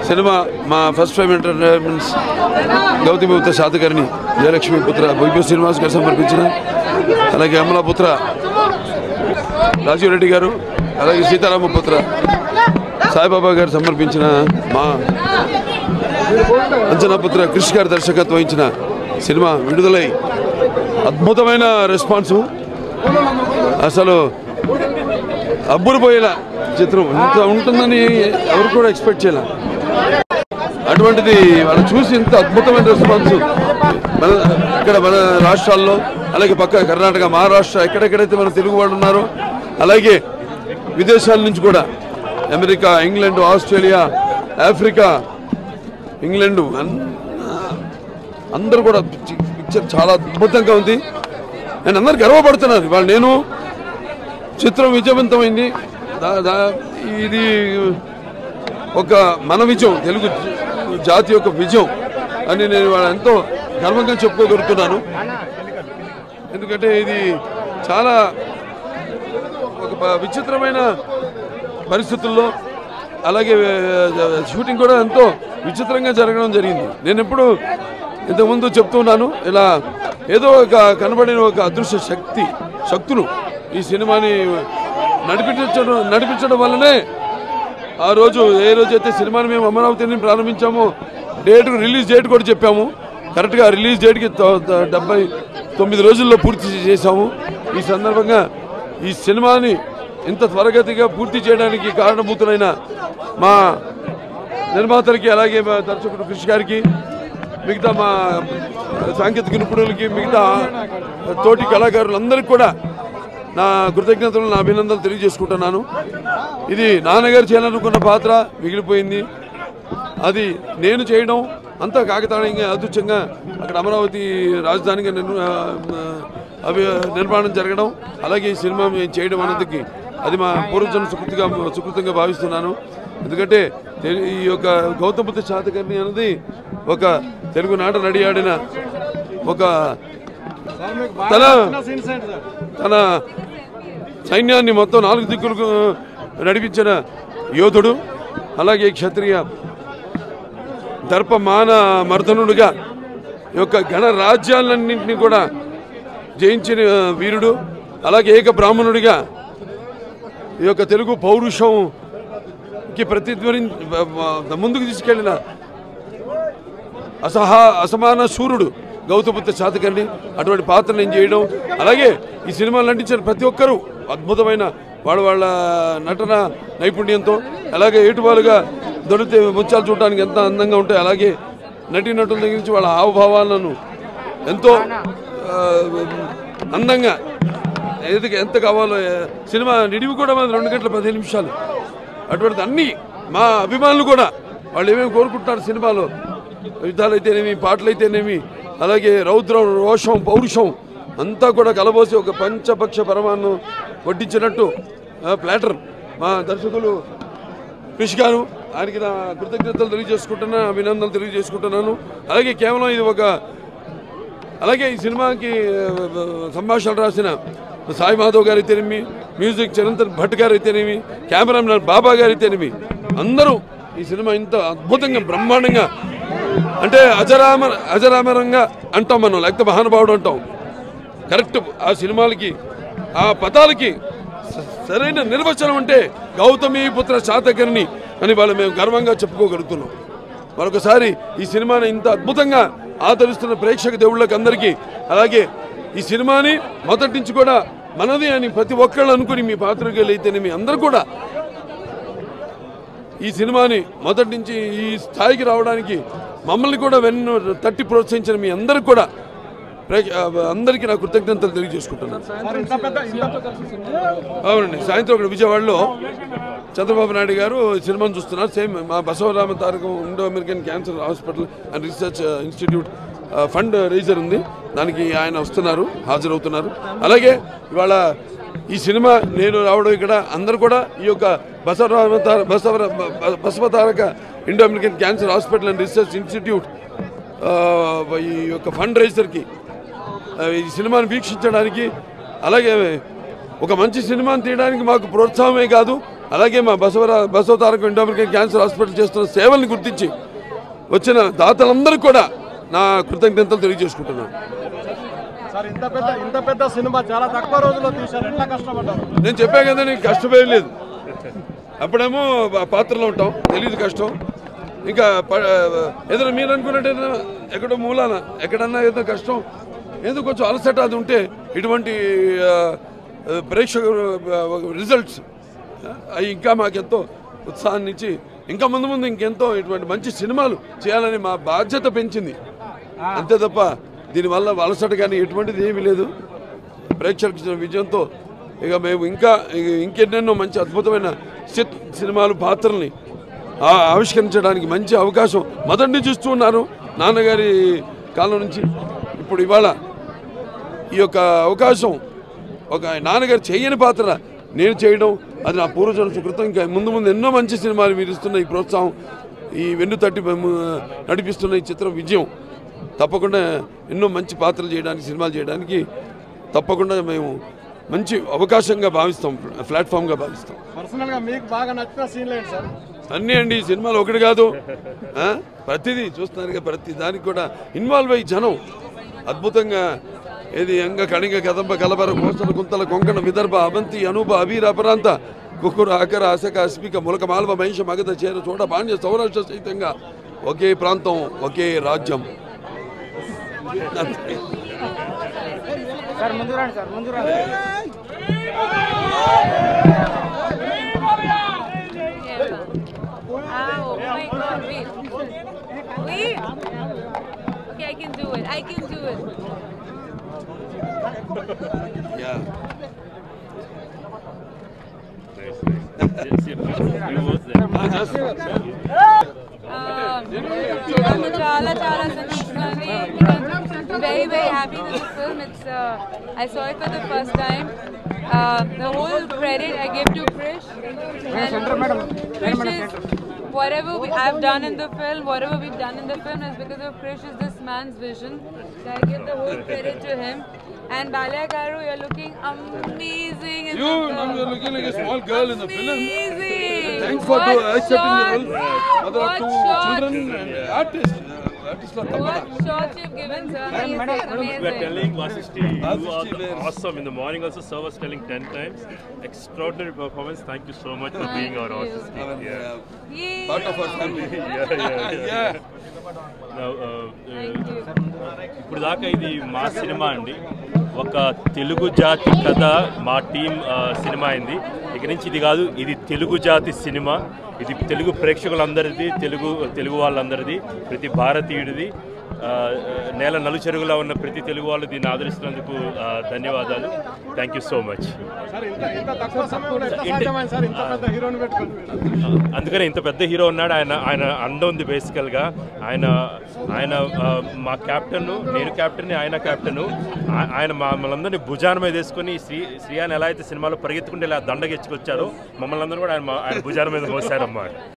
Cinema మా first time entertainments Gautamiputra Satakarni Jayalakshmi పుత్ర వైభవ్ శ్రీనివాస్ గారు సమర్పించిన, అలాగే అమలాపుత్ర రాజీవ్ రెడ్డి గారు, అలాగే సీతారామ పుత్ర సాయిబాబా గారు సమర్పించిన, మా అంజనాపుత్ర కృషి గారు దర్శకత్వం వహించిన సినిమా విడుదలై అద్భుతమైన రెస్పాన్సు. అసలు అబ్బురుపోయేలా చిత్రం ఇంత ఉంటుందని ఎవరు కూడా ఎక్స్పెక్ట్ చేయాల. అటువంటిది వాళ్ళు చూసి ఇంత అద్భుతమైన రెస్పాన్స్ మన రాష్ట్రాల్లో, అలాగే పక్క కర్ణాటక, మహారాష్ట్ర, ఎక్కడెక్కడైతే మన తెలుగు వాళ్ళు ఉన్నారో, అలాగే విదేశాల నుంచి కూడా America, England, Australia, Africa, England అందరూ కూడా పిక్చర్ చాలా అద్భుతంగా ఉంది. నేను అందరు గర్వపడుతున్నారు. వాళ్ళు నేను చిత్రం విజయవంతమైంది. ఇది ఒక మన విజయం, తెలుగు జాతి యొక్క విజయం అని నేను ఎంతో గర్వంగా చెప్పుకోగలుగుతున్నాను. ఎందుకంటే ఇది చాలా ఒక విచిత్రమైన పరిస్థితుల్లో, అలాగే షూటింగ్ కూడా ఎంతో విచిత్రంగా జరగడం జరిగింది. నేను ఎప్పుడు ఇంతకుముందు చెప్తున్నాను, ఇలా ఏదో ఒక కనబడిన ఒక అదృశ్య శక్తులు ఈ సినిమాని నడిపించడం వల్లనే ఆ రోజు ఏ రోజైతే సినిమాని మేము అమరావతిని ప్రారంభించామో రిలీజ్ డేట్ కూడా చెప్పాము. కరెక్ట్గా రిలీజ్ డేట్కి 79 రోజుల్లో పూర్తి చేశాము. ఈ సందర్భంగా ఈ సినిమాని ఇంత త్వరగతిగా పూర్తి చేయడానికి కారణభూతులైన మా నిర్మాతలకి, అలాగే మా దర్శకుడు కృషి గారికి, మిగతా మా సాంకేతిక నిపుణులకి, మిగతా తోటి కళాకారులందరికీ కూడా నా కృతజ్ఞతలు, నా అభినందనలు తెలియజేసుకుంటున్నాను. ఇది నాన్నగారు చేయాలనుకున్న పాత్ర మిగిలిపోయింది. అది నేను చేయడం అంతా కాకతాళీయంగా, అదృష్టంగా అక్కడ అమరావతి రాజధానిగా నిర్మాణం జరగడం, అలాగే ఈ సినిమా చేయడం అన్నదికి అది మా పూర్వజన సుకృతంగా భావిస్తున్నాను. ఎందుకంటే ఈ యొక్క గౌతమిపుత్ర శాతకర్ణి అన్నది ఒక తెలుగు నాట నడియాడిన ఒక తన సైన్యాన్ని మొత్తం 4 దిక్కులకు నడిపించిన యోధుడు, అలాగే క్షత్రియ దర్పమాన మర్దనుడుగా యొక్క గణరాజ్యాలన్నింటినీ కూడా జయించిన వీరుడు, అలాగే ఏక బ్రాహ్మణుడిగా ఈ యొక్క తెలుగు పౌరుషంకి ముందుకు తీసుకెళ్లిన అసమాన శూరుడు గౌతమిపుత్ర శాతకర్ణి. అటువంటి పాత్ర నేను చేయడం, అలాగే ఈ సినిమాలు నటించిన ప్రతి ఒక్కరూ అద్భుతమైన వాళ్ళ నటన నైపుణ్యంతో, అలాగే ఏటువాలుగా దొరికితే ముత్యాలు చూడడానికి ఎంత అందంగా ఉంటాయి, అలాగే నటుల దగ్గర నుంచి వాళ్ళ హావభావాలను ఎంతో అందంగా ఎంత కావాలో సినిమా నిడివి కూడా మన 2 గంటల 15 నిమిషాలు. అటువంటిది అన్నీ మా అభిమానులు కూడా వాళ్ళు ఏమేమి కోరుకుంటున్నారు సినిమాలో, యుద్ధాలు అయితేనేమి, పాటలు అయితేనేమి, అలాగే రౌద్రం, రోషం, పౌరుషం అంతా కూడా కలబోసి ఒక పంచపక్ష పరమాన్నం వడ్డించినట్టు ప్లాటర్ మా దర్శకులు కృషి గారు, ఆయనకి నా కృతజ్ఞతలు తెలియజేసుకుంటున్నాను, అభినందనలు తెలియజేసుకుంటున్నాను. అలాగే కేవలం ఇది అలాగే ఈ సినిమాకి సంభాషణలు రాసిన సాయి మాధవ్ గారు అయితేనేమి, మ్యూజిక్ చిరంతన్ భట్ గారు అయితేనేమి, కెమెరామెన్ బాబా గారు అయితేనేమి, అందరూ ఈ సినిమా ఇంత అద్భుతంగా బ్రహ్మాండంగా, అంటే అజరామరంగా అంటాం మనం, లేకపోతే మహానుభావుడు అంటాం. కరెక్ట్ ఆ సినిమాలకి, ఆ పదాలకి సరైన నిర్వచనం అంటే గౌతమిపుత్ర శాతకర్ణి అని వాళ్ళు మేము గర్వంగా చెప్పుకోగలుగుతున్నాం. మరొకసారి ఈ సినిమాని ఇంత అద్భుతంగా ఆదరిస్తున్న ప్రేక్షక దేవుళ్ళకి అందరికీ, అలాగే ఈ సినిమాని మొదటి నుంచి కూడా మనది అని ప్రతి ఒక్కళ్ళు అనుకుని మీ పాత్రికేయులు అయితేనే మీ అందరూ కూడా ఈ సినిమాని మొదటి నుంచి ఈ స్థాయికి రావడానికి మమ్మల్ని కూడా తట్టి ప్రోత్సహించిన మీ అందరికీ కూడా అందరికీ నా కృతజ్ఞతలు తెలియజేసుకుంటున్నాను. అవునండి, సాయంత్రం ఒకటి విజయవాడలో చంద్రబాబు నాయుడు గారు సినిమాను చూస్తున్నారు. సేమ్ మా Basavarama Tarakam Indo American cancer hospital and research institute fund raiser ఉంది, దానికి ఆయన వస్తున్నారు, హాజరవుతున్నారు. అలాగే ఇవాళ ఈ సినిమా నేను రావడం ఇక్కడ అందరూ కూడా ఈ యొక్క Basava Taraka Indo American cancer hospital and research institute ఈ యొక్క ఫండ్ రైజర్కి ఈ సినిమాను వీక్షించడానికి, అలాగే ఒక మంచి సినిమాను తీయడానికి మాకు ప్రోత్సాహమే కాదు, అలాగే మా Basava Taraka Indo American cancer hospital చేస్తున్న సేవల్ని గుర్తించి వచ్చిన దాతలందరూ కూడా నా కృతజ్ఞతలు తెలియజేసుకుంటున్నాను. ఇంత పెద్ద సినిమా చాలా తక్కువ రోజుల్లో తీశారు, ఎట్లా కష్టపడ్డారు? నేను చెప్పా కదా, నీకు కష్టమేం లేదు. అప్పుడేమో పాత్రలో ఉంటాం, తెలియదు కష్టం. ఇంకా ఏదైనా మీరు అనుకున్నట్టు ఎక్కడో మూలాన ఎక్కడన్నా ఏదో కష్టం, ఏదో కొంచెం అలసట అది ఉంటే ఇటువంటి ప్రేక్షకుల రిజల్ట్స్ అవి ఇంకా మాకెంతో ఉత్సాహాన్ని ఇచ్చి ఇంకా ముందు ఇంకెంతో ఇటువంటి మంచి సినిమాలు చేయాలని మా బాధ్యత పెంచింది. అంతే తప్ప దీనివల్ల అలసట కానీ ఎటువంటిది ఏమీ లేదు. ప్రేక్షకుల విజయంతో ఇక మేము ఇంకెన్నెన్నో మంచి అద్భుతమైన సినిమాలు పాత్రల్ని ఆవిష్కరించడానికి మంచి అవకాశం మొదటి నుంచి చూస్తూ ఉన్నారు నాన్నగారి కాలం నుంచి. ఇప్పుడు ఇవాళ ఈ యొక్క అవకాశం ఒక నాన్నగారు చేయని పాత్ర నేను చేయడం అది నా పూర్వజన్మ సుకృతం. ఇంకా ముందు ఎన్నో మంచి సినిమాలు మీరు ఇస్తున్న ఈ ప్రోత్సాహం, ఈ వెన్ను తట్టి నడిపిస్తున్న ఈ చిత్రం విజయం తప్పకుండా ఎన్నో మంచి పాత్రలు చేయడానికి, సినిమాలు చేయడానికి తప్పకుండా మేము మంచి అవకాశంగా భావిస్తాం, ప్లాట్ఫామ్గా భావిస్తాం. పర్సనల్గా మీకు బాగా నచ్చిన సీన్లు ఏంటి సార్? అన్నీ అండి, ఈ సినిమాలు ఒకటి కాదు, ప్రతిదీ చూస్తున్నారు. ప్రతి దానికి కూడా ఇన్వాల్వ్ అయ్యి జనం అద్భుతంగా ఏది అంగ కణిగ కదంబ కలబర కోసల కుంతల కొంకణ విదర్భ అవంతి అనూప అబీర అపరాంత కుకుర అకర అసక అస్మిక ములక మాల్వ మహిష మగధ చేర చోట పాండ్య సౌరాష్ట్ర సహితంగా ఒకే ప్రాంతం ఒకే రాజ్యం. సార్ ముందు రండి, సార్ ముందు రండి. Oh my God, wait. Okay, I can do it. Yeah. I'm చాలా సంతోషంగా very happy with the film. I saw it for the first time. The whole credit I give to Krish. Krish is whatever I've done in the film, whatever we've done in the film is because of Krish is this man's vision. So I give the whole credit to him. And Balya Garu, you're looking amazing in the film. You're looking like a small girl in the film. Amazing. Thanks for accepting the role. Mother of two children and artist. What shots you've given, sir? Amazing. We are telling Vasishti, you are awesome. In the morning also, sir was telling 10 times. Extraordinary performance. Thank you so much for being our Vasishti. Part of our family. Yeah. Now, ఇప్పుడు దాకా ఇది మా cinema అండి, ఒక తెలుగు జాతి కథ మా team cinema అయింది. ఇక నుంచి ఇది కాదు, ఇది తెలుగు జాతి సినిమా. ఇది తెలుగు ప్రేక్షకులందరిది, తెలుగు వాళ్ళందరిది, ప్రతి భారతీయుడిది. నేల నలుచెరుగులా ఉన్న ప్రతి తెలుగు వాళ్ళు దీన్ని ఆదరిస్తున్నందుకు ధన్యవాదాలు. Thank you so much. అందుకనే ఇంత పెద్ద హీరో ఉన్నాడు. ఆయన అండ ఉంది బేసికల్గా. ఆయన మా కెప్టెన్, నేను కెప్టెన్, ఆయన కెప్టెన్. ఆయన మమ్మల్ని అందరినీ భుజాన మీద వేసుకొని శ్రీయాని ఎలా అయితే సినిమాలో పరిగెత్తుకుంటే ఇలా దండగెచ్చుకొచ్చారో మమ్మల్ని అందరూ కూడా ఆయన భుజాన మీద మోసారమ్మా.